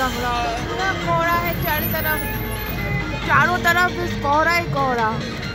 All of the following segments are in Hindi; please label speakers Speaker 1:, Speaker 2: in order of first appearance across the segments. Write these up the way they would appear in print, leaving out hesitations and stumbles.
Speaker 1: लग रहा है, पूरा कोहरा है चारों तरफ बस कोहरा ही कोहरा।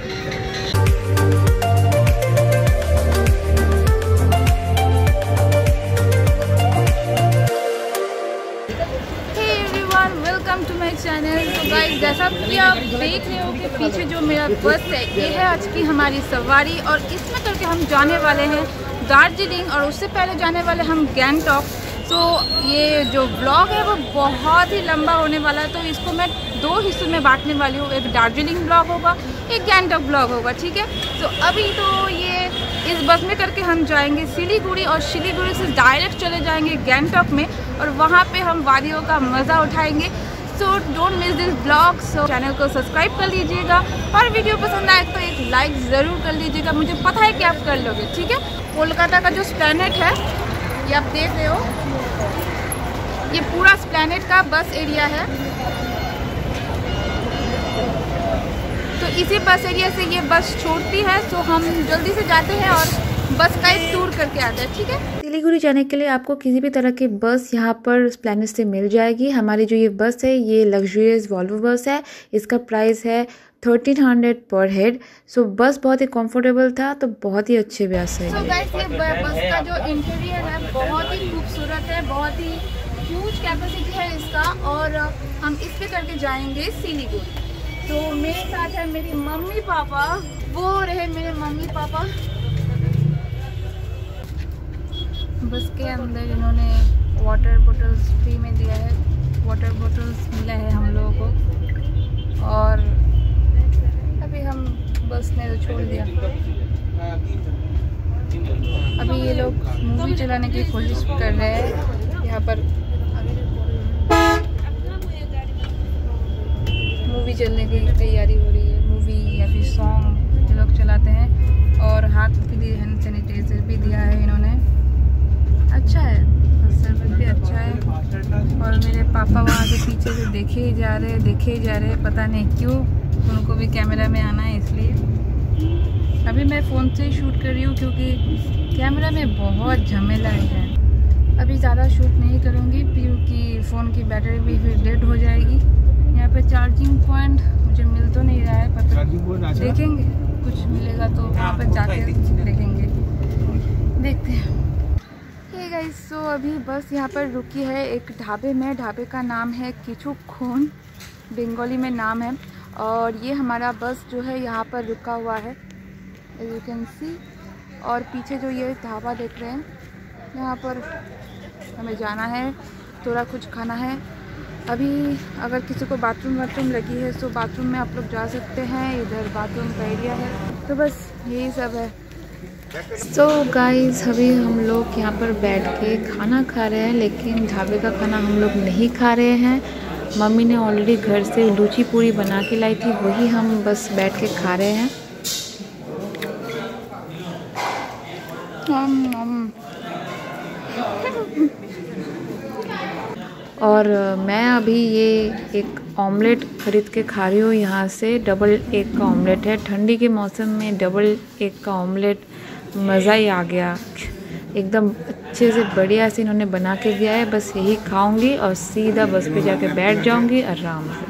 Speaker 1: Welcome to my channel. तो गाइस, जैसा कि आप देख रहे हो कि पीछे जो मेरा बस है, ये है आज की हमारी सवारी और इसमें करके हम जाने वाले हैं दार्जिलिंग और उससे पहले जाने वाले हम गैंगटॉक। तो ये जो ब्लॉग है वो बहुत ही लंबा होने वाला है, तो इसको मैं 2 हिस्सों में बांटने वाली हूँ। एक दार्जिलिंग ब्लॉग होगा, एक गैंगटॉक ब्लॉग होगा, ठीक है। तो अभी तो ये इस बस में करके हम जाएंगे सिलीगुड़ी और सिलीगुड़ी से डायरेक्ट चले जाएंगे गैंगटॉक में और वहाँ पे हम वादियों का मज़ा उठाएंगे। So don't miss this blog. So channel को सब्सक्राइब कर लीजिएगा और वीडियो पसंद आए तो एक लाइक ज़रूर कर लीजिएगा, मुझे पता है कि आप कर लोगे, ठीक है। कोलकाता का जो एस्प्लैनेड है ये आप देख रहे हो, ये पूरा एस्प्लैनेड का बस एरिया है। तो इसी बस एरिया से ये बस छोड़ती है, तो हम जल्दी से जाते हैं और बस का एक टूर करके आते हैं, ठीक है।
Speaker 2: सिलीगुड़ी जाने के लिए आपको किसी भी तरह की बस यहाँ पर एस्प्लैनेड से मिल जाएगी। हमारी जो ये बस है ये लग्जरियस वॉल्वो बस है, इसका प्राइस है 1300 पर हेड। सो बस बहुत ही कंफर्टेबल था, तो बहुत ही अच्छे बस है।
Speaker 1: तो गाइस, ये बस का जो इंटीरियर है बहुत ही खूबसूरत है, बहुत ही ह्यूज कैपेसिटी है इसका और हम इस पे करके जाएंगे सिलीगुड़ी। तो मेरे साथ है मेरी मम्मी पापा, वो रहे मेरे मम्मी पापा। बस के अंदर इन्होंने वाटर बोटल्स फ्री में दिया है, वाटर बोटल्स मिला है हम लोगों को और अभी हम बस ने तो छोड़ दिया। अभी ये लोग मूवी चलाने की कोशिश कर रहे हैं, यहाँ पर मूवी चलने की तैयारी हो रही है। मूवी या फिर सॉन्ग ये लोग चलाते हैं और हाथ के लिए हैंड सैनिटाइजर भी दिया है इन्होंने। अच्छा है, सर्विस भी अच्छा है। और मेरे पापा वहाँ से पीछे से देखे ही जा रहे, पता नहीं क्यों, उनको भी कैमरा में आना है इसलिए। अभी मैं फ़ोन से ही शूट कर रही हूँ क्योंकि कैमरा में बहुत झमेला है। अभी ज़्यादा शूट नहीं करूँगी क्योंकि फ़ोन की बैटरी भी फिर डेड हो जाएगी। यहाँ पे चार्जिंग पॉइंट मुझे मिल तो नहीं रहा है, पता देखेंगे कुछ मिलेगा तो वहाँ पर जाके देखेंगे, देखते हैं। गाइस, सो अभी बस यहाँ पर रुकी है एक ढाबे में। ढाबे का नाम है किचुखोन, बंगाली में नाम है और ये हमारा बस जो है यहाँ पर रुका हुआ है, यू कैन सी। और पीछे जो ये ढाबा देख रहे हैं, यहाँ पर हमें जाना है, थोड़ा कुछ खाना है। अभी अगर किसी को बाथरूम लगी है तो बाथरूम में आप लोग जा सकते हैं, इधर बाथरूम का एरिया है। तो बस यही सब है।
Speaker 2: सो गाइस, अभी हम लोग यहाँ पर बैठ के खाना खा रहे हैं, लेकिन ढाबे का खाना हम लोग नहीं खा रहे हैं। मम्मी ने ऑलरेडी घर से लूची पूरी बना के लाई थी, वही हम बस बैठ के खा रहे हैं। और मैं अभी ये एक ऑमलेट खरीद के खा रही हूँ यहाँ से। डबल एग का ऑमलेट है, ठंडी के मौसम में डबल एग का ऑमलेट मज़ा ही आ गया, एकदम अच्छे से बढ़िया से इन्होंने बना के दिया है। बस यही खाऊंगी और सीधा बस पे जाके बैठ जाऊंगी आराम से।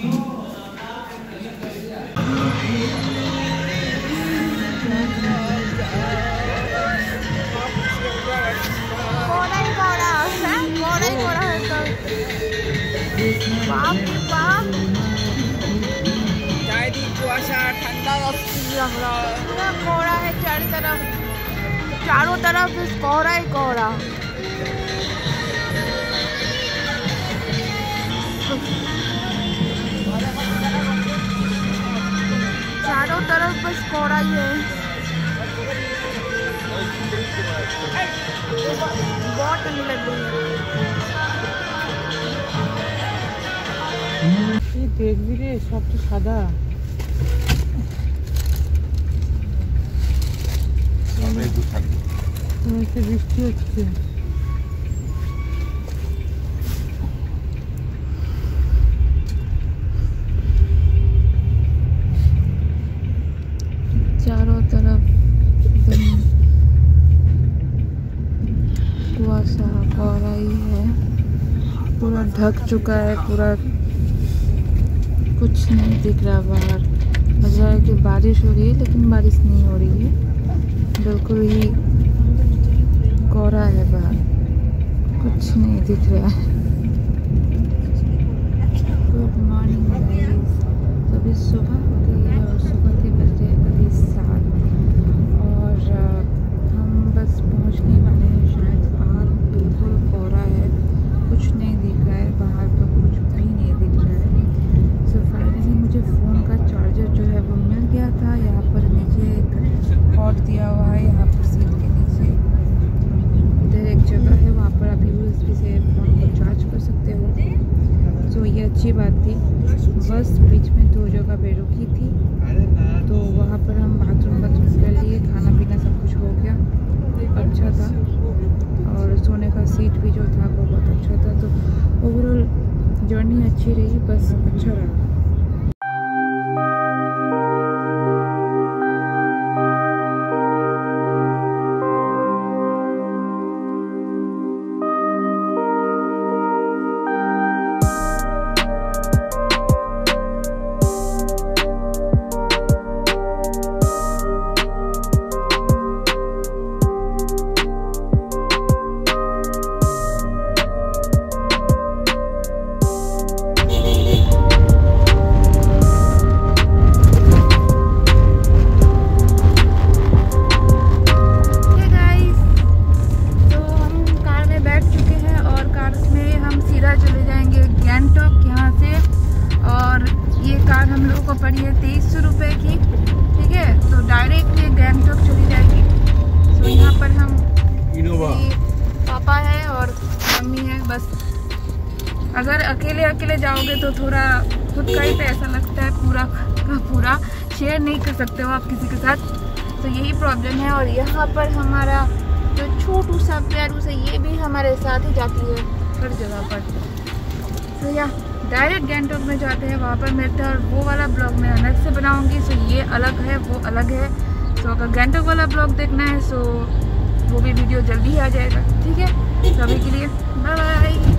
Speaker 1: पूरा कोहरा है चारों तरफ बस कोहरा ही कोहरा। चारों तरफ बस कोहरा ही है, बहुत ठंडी लग रही है।
Speaker 3: দেখবি রে, সব তো সাদা। বৃষ্টি হচ্ছে।
Speaker 2: चारों तरफ कुआसा कोहरा ही है, पूरा
Speaker 1: ढक चुका है पूरा, कुछ नहीं दिख रहा बाहर। लग रहा है कि बारिश हो रही है लेकिन बारिश नहीं हो रही है, बिल्कुल ही कोहरा है बाहर, कुछ नहीं दिख रहा है। गुड मॉर्निंग गाइस, तो अभी सुबह हो गई है और सुबह के बजे अभी 7 और हम बस पहुंचने वाले हैं शायद। बाहर बिल्कुल कोहरा है, कुछ नहीं दिख रहा है बाहर, तो कुछ भी नहीं दिख रहा है। सो फाइनली मुझे फ़ोन का चार्जर जो है वो मिल गया था। यहाँ पर नीचे एक कॉर्ड दिया हुआ है, यहाँ पर सीट के नीचे इधर एक जगह है, वहाँ पर आप यूएसबी से फ़ोन को चार्ज कर सकते हो। तो ये अच्छी बात थी। बस बीच में 2 जगह पे रुकी थी, तो वहाँ पर हम बाथरूम कर लिए, खाना पीना सब कुछ हो गया, अच्छा था। और सोने का सीट भी जो था वो बहुत अच्छा था। तो ओवरऑल जर्नी अच्छी रही, बस अच्छा रहा। हम लोगों को पड़ी है 2300 रुपये की, ठीक है। तो डायरेक्ट ये गैंगटॉक चली जाएगी। तो यहाँ पर हम पापा है और मम्मी है बस। अगर अकेले जाओगे तो थोड़ा खुद का ही पैसा लगता है, पूरा का पूरा शेयर नहीं कर सकते हो आप किसी के साथ, तो यही प्रॉब्लम है। और यहाँ पर हमारा जो छोटू सा प्यारू सा ये भी हमारे साथ ही जाती है हर जगह पर। तो यहाँ डायरेक्ट गैंगटॉक में जाते हैं, वहाँ पर मिलता है। और वो वाला ब्लॉग मैं अलग से बनाऊंगी, सो ये अलग है वो अलग है। तो अगर गैंगटॉक वाला ब्लॉग देखना है सो वो भी वीडियो जल्दी ही आ जाएगा, ठीक है। तो अभी के लिए बाय बाय।